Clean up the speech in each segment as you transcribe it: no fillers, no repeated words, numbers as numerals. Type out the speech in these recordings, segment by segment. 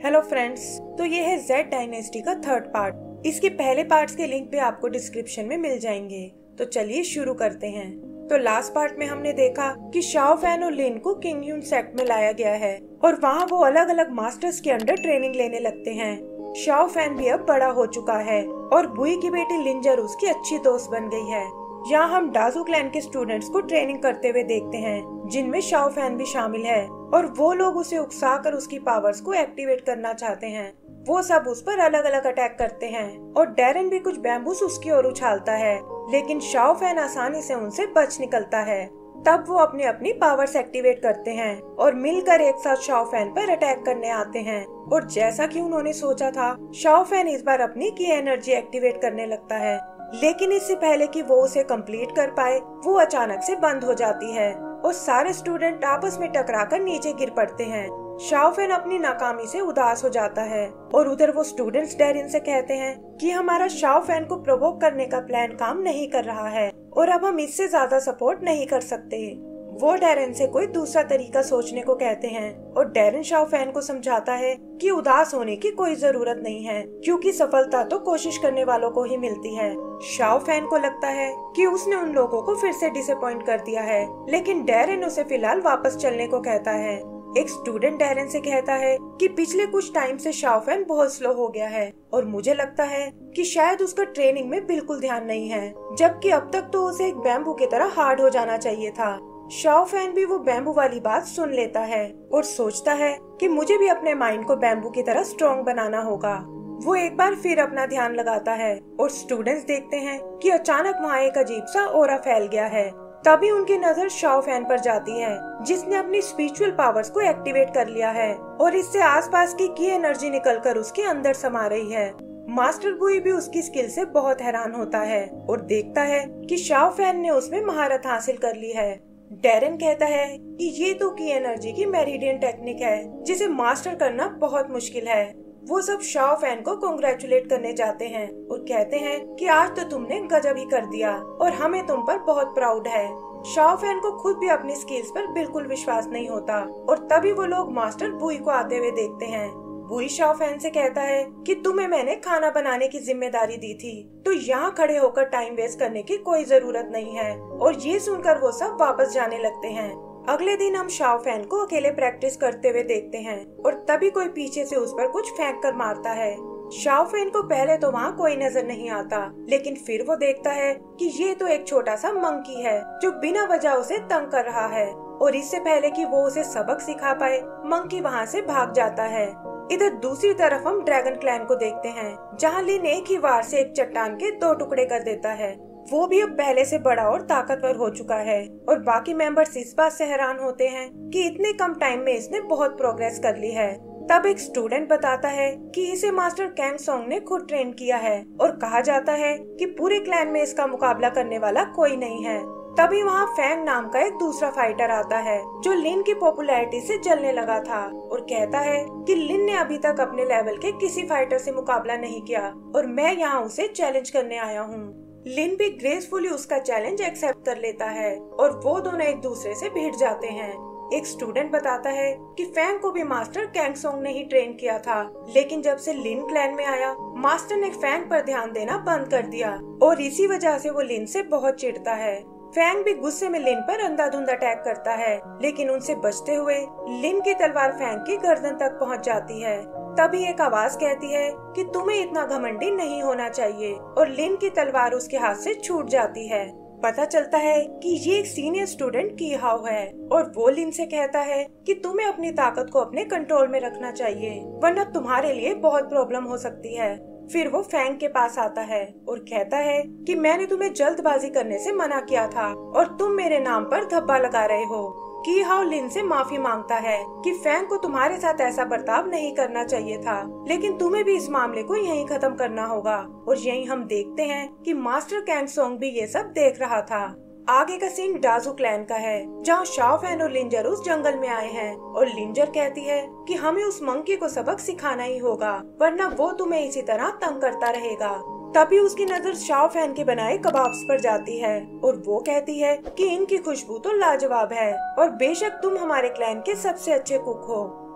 Hello friends, तो ये है जेड डायनेस्टी का थर्ड पार्ट। इसके पहले पार्ट्स के लिंक भी आपको डिस्क्रिप्शन में मिल जाएंगे। तो चलिए शुरू करते हैं। तो लास्ट पार्ट में हमने देखा कि शाओ फैन और लिन को किंग यून सेक्ट में लाया गया है और वहाँ वो अलग अलग मास्टर्स के अंडर ट्रेनिंग लेने लगते हैं। शाओ फैन भी अब बड़ा हो चुका है और बुई की बेटी लिन जर उसकी अच्छी दोस्त बन गई है। यहाँ हम डाजू क्लैन के स्टूडेंट्स को ट्रेनिंग करते हुए देखते हैं, जिनमें शाओ फैन भी शामिल है और वो लोग उसे उकसाकर उसकी पावर्स को एक्टिवेट करना चाहते हैं। वो सब उस पर अलग अलग अटैक करते हैं और डैरेन भी कुछ बैम्बूस उसकी ओर उछालता है, लेकिन शाओ फैन आसानी से उनसे बच निकलता है। तब वो अपनी अपनी पावर्स एक्टिवेट करते हैं और मिलकर एक साथ शाओ फैन पर अटैक करने आते हैं। और जैसा कि उन्होंने सोचा था, शाओ फैन इस बार अपनी की एनर्जी एक्टिवेट करने लगता है, लेकिन इससे पहले कि वो उसे कंप्लीट कर पाए, वो अचानक से बंद हो जाती है और सारे स्टूडेंट आपस में टकराकर नीचे गिर पड़ते हैं। शाओ फैन अपनी नाकामी से उदास हो जाता है और उधर वो स्टूडेंट्स डैरेन से कहते हैं कि हमारा शाओ फैन को प्रोवोक करने का प्लान काम नहीं कर रहा है और अब हम इससे ज्यादा सपोर्ट नहीं कर सकते। वो डैरेन से कोई दूसरा तरीका सोचने को कहते हैं और डैरेन शाओ फैन को समझाता है कि उदास होने की कोई जरूरत नहीं है, क्योंकि सफलता तो कोशिश करने वालों को ही मिलती है। शाओ फैन को लगता है कि उसने उन लोगों को फिर से डिसअपॉइंट कर दिया है, लेकिन डैरेन उसे फिलहाल वापस चलने को कहता है। एक स्टूडेंट डैरेन से कहता है कि पिछले कुछ टाइम से शाओ फैन बहुत स्लो हो गया है और मुझे लगता है कि शायद उसका ट्रेनिंग में बिल्कुल ध्यान नहीं है, जबकि अब तक तो उसे एक बैम्बू की तरह हार्ड हो जाना चाहिए था। शाओ फैन भी वो बैम्बू वाली बात सुन लेता है और सोचता है कि मुझे भी अपने माइंड को बैम्बू की तरह स्ट्रॉन्ग बनाना होगा। वो एक बार फिर अपना ध्यान लगाता है और स्टूडेंट्स देखते हैं कि अचानक वहाँ एक अजीब सा ऑरा फैल गया है। तभी उनकी नजर शाओ फैन पर जाती है, जिसने अपनी स्पिरिचुअल पावर्स को एक्टिवेट कर लिया है और इससे आसपास की एनर्जी निकलकर उसके अंदर समा रही है। मास्टर बुई भी उसकी स्किल से बहुत हैरान होता है और देखता है कि शाओ फैन ने उसमें महारत हासिल कर ली है। डैरेन कहता है कि ये तो की एनर्जी की मेरिडियन टेक्निक है, जिसे मास्टर करना बहुत मुश्किल है। वो सब शाओ फैन को कांग्रेचुलेट करने जाते हैं और कहते हैं कि आज तो तुमने गजब ही कर दिया और हमें तुम पर बहुत प्राउड है। शाओ फैन को खुद भी अपनी स्किल्स पर बिल्कुल विश्वास नहीं होता और तभी वो लोग मास्टर बुई को आते हुए देखते हैं। बुई शाओ फैन से कहता है कि तुम्हें मैंने खाना बनाने की जिम्मेदारी दी थी, तो यहाँ खड़े होकर टाइम वेस्ट करने की कोई जरूरत नहीं है। और ये सुनकर वो सब वापस जाने लगते हैं। अगले दिन हम शाओ फैन को अकेले प्रैक्टिस करते हुए देखते हैं और तभी कोई पीछे से उस पर कुछ फेंक कर मारता है। शाओ फैन को पहले तो वहाँ कोई नजर नहीं आता, लेकिन फिर वो देखता है कि ये तो एक छोटा सा मंकी है जो बिना वजह उसे तंग कर रहा है और इससे पहले कि वो उसे सबक सिखा पाए, मंकी वहाँ से भाग जाता है। इधर दूसरी तरफ हम ड्रैगन क्लैन को देखते हैं, जहाँ लिन एक ही वार से एक चट्टान के 2 टुकड़े कर देता है। वो भी अब पहले से बड़ा और ताकतवर हो चुका है और बाकी मेंबर्स इस बात से हैरान होते हैं कि इतने कम टाइम में इसने बहुत प्रोग्रेस कर ली है। तब एक स्टूडेंट बताता है कि इसे मास्टर कैंग सोंग ने खुद ट्रेन किया है और कहा जाता है कि पूरे क्लैन में इसका मुकाबला करने वाला कोई नहीं है। तभी वहाँ फैंग नाम का एक दूसरा फाइटर आता है, जो लिन की पॉपुलैरिटी से जलने लगा था और कहता है कि लिन ने अभी तक अपने लेवल के किसी फाइटर से मुकाबला नहीं किया और मैं यहाँ उसे चैलेंज करने आया हूँ। लिन भी ग्रेसफुली उसका चैलेंज एक्सेप्ट कर लेता है और वो दोनों एक दूसरे से भिड़ जाते हैं। एक स्टूडेंट बताता है कि फैंग को भी मास्टर कैंग सोंग ने ही ट्रेन किया था, लेकिन जब से लिन क्लैन में आया, मास्टर ने फैंग पर ध्यान देना बंद कर दिया और इसी वजह से वो लिन से बहुत चिढ़ता है। फैंग भी गुस्से में लिन पर अंधाधुंध अटैक करता है, लेकिन उनसे बचते हुए लिन की तलवार फैंग की गर्दन तक पहुंच जाती है। तभी एक आवाज कहती है कि तुम्हें इतना घमंडी नहीं होना चाहिए और लिन की तलवार उसके हाथ से छूट जाती है। पता चलता है कि ये एक सीनियर स्टूडेंट की हाउ है और वो लिन से कहता है कि तुम्हें अपनी ताकत को अपने कंट्रोल में रखना चाहिए, वरना तुम्हारे लिए बहुत प्रॉब्लम हो सकती है। फिर वो फैंग के पास आता है और कहता है कि मैंने तुम्हें जल्दबाजी करने से मना किया था और तुम मेरे नाम पर धब्बा लगा रहे हो। की हाउ लिन से माफी मांगता है कि फैंग को तुम्हारे साथ ऐसा बर्ताव नहीं करना चाहिए था, लेकिन तुम्हें भी इस मामले को यहीं खत्म करना होगा। और यहीं हम देखते हैं कि मास्टर कैंग सोंग भी ये सब देख रहा था। आगे का सीन डाजू क्लैन का है, जहाँ शाओ फैन और लिंजर उस जंगल में आए हैं और लिंजर कहती है कि हमें उस मंकी को सबक सिखाना ही होगा, वरना वो तुम्हें इसी तरह तंग करता रहेगा। तभी उसकी नजर शाओ फैन के बनाए कबाब्स पर जाती है और वो कहती है कि इनकी खुशबू तो लाजवाब है और बेशक तुम हमारे क्लैन के सबसे अच्छे कुक हो।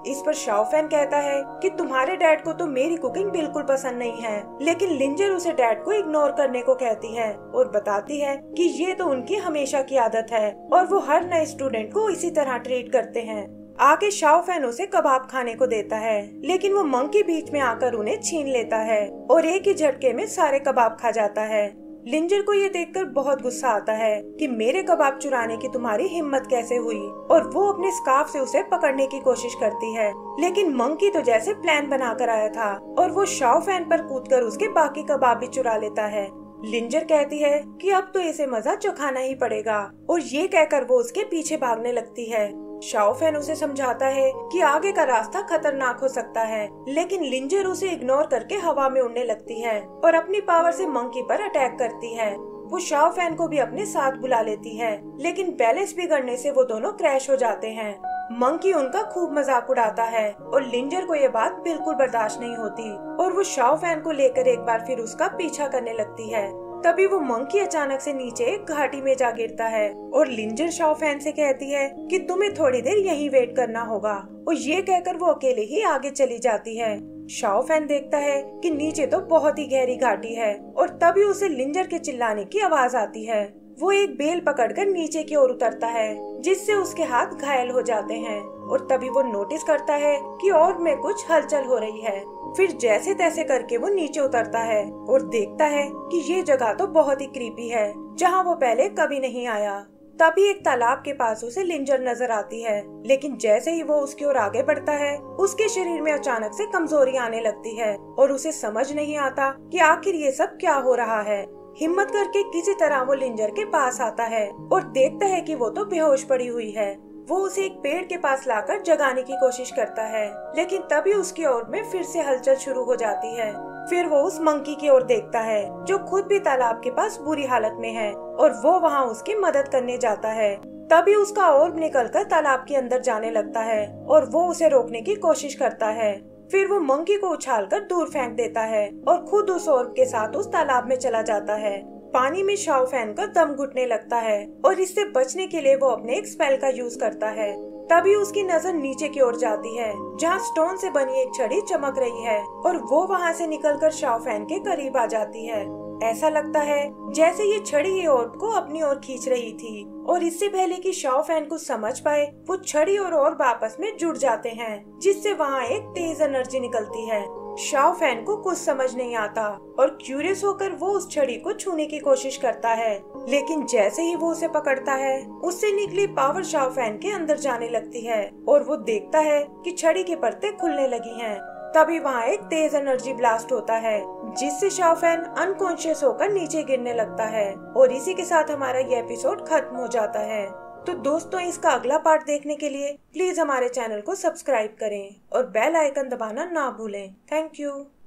इस पर शाओफैन कहता है कि तुम्हारे डैड को तो मेरी कुकिंग बिल्कुल पसंद नहीं है, लेकिन लिंजर उसे डैड को इग्नोर करने को कहती है और बताती है कि ये तो उनकी हमेशा की आदत है और वो हर नए स्टूडेंट को इसी तरह ट्रीट करते हैं। आगे शाओफैन उसे कबाब खाने को देता है, लेकिन वो मंकी बीच में आकर उन्हें छीन लेता है और एक ही झटके में सारे कबाब खा जाता है। लिंजर को ये देखकर बहुत गुस्सा आता है कि मेरे कबाब चुराने की तुम्हारी हिम्मत कैसे हुई, और वो अपने स्कार्फ से उसे पकड़ने की कोशिश करती है, लेकिन मंकी तो जैसे प्लान बनाकर आया था और वो शाओफैन पर कूदकर उसके बाकी कबाब भी चुरा लेता है। लिंजर कहती है कि अब तो इसे मजा चखाना ही पड़ेगा और ये कहकर वो उसके पीछे भागने लगती है। शाओफैन उसे समझाता है कि आगे का रास्ता खतरनाक हो सकता है, लेकिन लिंजर उसे इग्नोर करके हवा में उड़ने लगती है और अपनी पावर से मंकी पर अटैक करती है। वो शाओफैन को भी अपने साथ बुला लेती है, लेकिन बैलेंस बिगड़ने से वो दोनों क्रैश हो जाते हैं। मंकी उनका खूब मजाक उड़ाता है और लिंजर को ये बात बिल्कुल बर्दाश्त नहीं होती और वो शाओफैन को लेकर एक बार फिर उसका पीछा करने लगती है। तभी वो मंकी अचानक से नीचे एक घाटी में जा गिरता है और लिंजर शाओफैन से कहती है कि तुम्हें थोड़ी देर यहीं वेट करना होगा, और ये कहकर वो अकेले ही आगे चली जाती है। शाओफैन देखता है कि नीचे तो बहुत ही गहरी घाटी है और तभी उसे लिंजर के चिल्लाने की आवाज आती है। वो एक बेल पकड़कर नीचे की ओर उतरता है, जिससे उसके हाथ घायल हो जाते हैं, और तभी वो नोटिस करता है कि और में कुछ हलचल हो रही है। फिर जैसे तैसे करके वो नीचे उतरता है और देखता है कि ये जगह तो बहुत ही क्रीपी है, जहाँ वो पहले कभी नहीं आया। तभी एक तालाब के पास उसे लिंजर नजर आती है, लेकिन जैसे ही वो उसकी ओर आगे बढ़ता है, उसके शरीर में अचानक से कमजोरी आने लगती है और उसे समझ नहीं आता कि आखिर ये सब क्या हो रहा है। हिम्मत करके किसी तरह वो लिंजर के पास आता है और देखता है कि वो तो बेहोश पड़ी हुई है। वो उसे एक पेड़ के पास लाकर जगाने की कोशिश करता है, लेकिन तभी उसकी ओर में फिर से हलचल शुरू हो जाती है। फिर वो उस मंकी की ओर देखता है जो खुद भी तालाब के पास बुरी हालत में है, और वो वहाँ उसकी मदद करने जाता है। तभी उसका ओर्ब निकलकर तालाब के अंदर जाने लगता है और वो उसे रोकने की कोशिश करता है। फिर वो मंकी को उछालकर दूर फेंक देता है और खुद उस ओर्ब के साथ उस तालाब में चला जाता है। पानी में शाओफैन का दम घुटने लगता है और इससे बचने के लिए वो अपने एक स्पेल का यूज करता है। तभी उसकी नजर नीचे की ओर जाती है, जहाँ स्टोन से बनी एक छड़ी चमक रही है, और वो वहाँ से निकलकर शाओफैन के करीब आ जाती है। ऐसा लगता है जैसे ये छड़ी ये ओर्ब को अपनी ओर खींच रही थी, और इससे पहले कि शाओफैन कुछ समझ पाए, वो छड़ी और ओर्ब आपस में जुड़ जाते हैं, जिससे वहाँ एक तेज एनर्जी निकलती है। शाओफैन को कुछ समझ नहीं आता और क्यूरियस होकर वो उस छड़ी को छूने की कोशिश करता है, लेकिन जैसे ही वो उसे पकड़ता है, उससे निकली पावर शाओफैन के अंदर जाने लगती है और वो देखता है कि छड़ी के परतें खुलने लगी हैं। तभी वहाँ एक तेज एनर्जी ब्लास्ट होता है, जिससे शाओफैन अनकॉन्शियस होकर नीचे गिरने लगता है, और इसी के साथ हमारा ये एपिसोड खत्म हो जाता है। तो दोस्तों, इसका अगला पार्ट देखने के लिए प्लीज हमारे चैनल को सब्सक्राइब करें और बेल आइकन दबाना ना भूलें। Thank you.